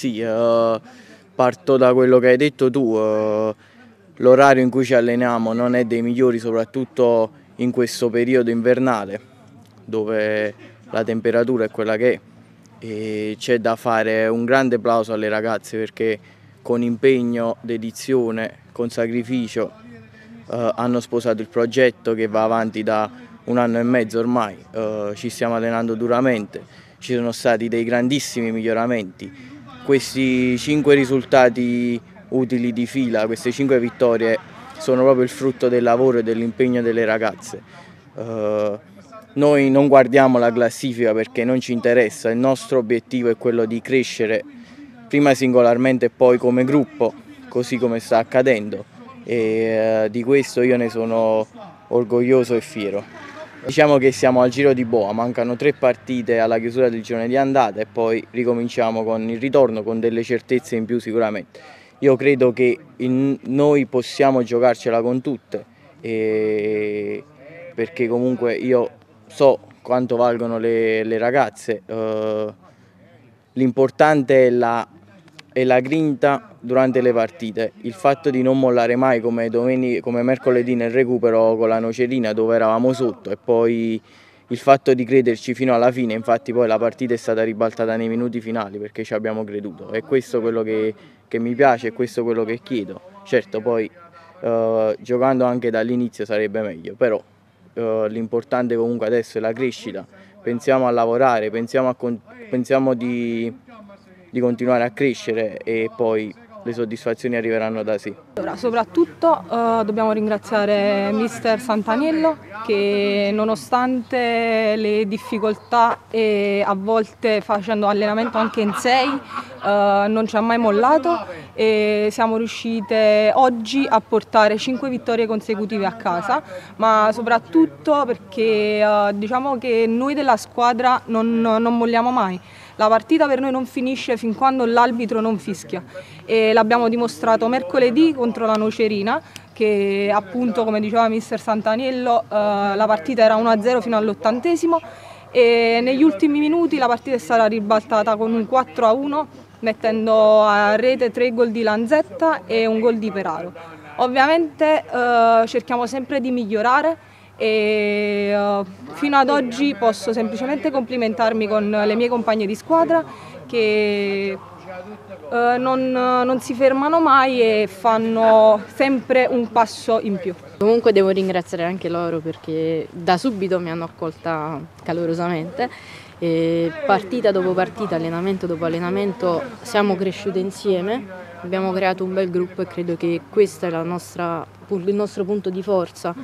Sì, parto da quello che hai detto tu, l'orario in cui ci alleniamo non è dei migliori, soprattutto in questo periodo invernale, dove la temperatura è quella che è, e c'è da fare un grande applauso alle ragazze perché con impegno, dedizione, con sacrificio hanno sposato il progetto che va avanti da 1 anno e mezzo ormai, ci stiamo allenando duramente, ci sono stati dei grandissimi miglioramenti. Questi 5 risultati utili di fila, queste 5 vittorie sono proprio il frutto del lavoro e dell'impegno delle ragazze. Noi non guardiamo la classifica perché non ci interessa, il nostro obiettivo è quello di crescere prima singolarmente e poi come gruppo, così come sta accadendo, e di questo io ne sono orgoglioso e fiero. Diciamo che siamo al giro di boa, mancano 3 partite alla chiusura del girone di andata e poi ricominciamo con il ritorno con delle certezze in più sicuramente. Io credo che noi possiamo giocarcela con tutte, perché comunque io so quanto valgono le ragazze, l'importante è la grinta durante le partite, il fatto di non mollare mai come mercoledì nel recupero con la Nocerina dove eravamo sotto e poi il fatto di crederci fino alla fine, infatti poi la partita è stata ribaltata nei minuti finali perché ci abbiamo creduto e questo è quello che mi piace e questo è quello che chiedo. Certo poi giocando anche dall'inizio sarebbe meglio, però l'importante comunque adesso è la crescita, pensiamo a lavorare, pensiamo di continuare a crescere e poi le soddisfazioni arriveranno da sé. Allora, soprattutto dobbiamo ringraziare mister Santaniello che nonostante le difficoltà e a volte facendo allenamento anche in 6 non ci ha mai mollato e siamo riuscite oggi a portare 5 vittorie consecutive a casa, ma soprattutto perché diciamo che noi della squadra non molliamo mai. La partita per noi non finisce fin quando l'arbitro non fischia e l'abbiamo dimostrato mercoledì contro la Nocerina che appunto come diceva mister Santaniello la partita era 1-0 fino all'80° e negli ultimi minuti la partita è stata ribaltata con un 4-1 mettendo a rete 3 gol di Lanzetta e un gol di Peraro. Ovviamente cerchiamo sempre di migliorare e fino ad oggi posso semplicemente complimentarmi con le mie compagne di squadra che non si fermano mai e fanno sempre un passo in più. Comunque devo ringraziare anche loro perché da subito mi hanno accolta calorosamente e partita dopo partita, allenamento dopo allenamento siamo cresciute insieme, abbiamo creato un bel gruppo e credo che questo è il nostro punto di forza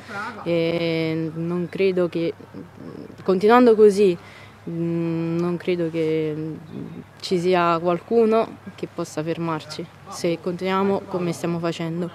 e non credo che continuando così non credo che ci sia qualcuno che possa fermarci se continuiamo come stiamo facendo.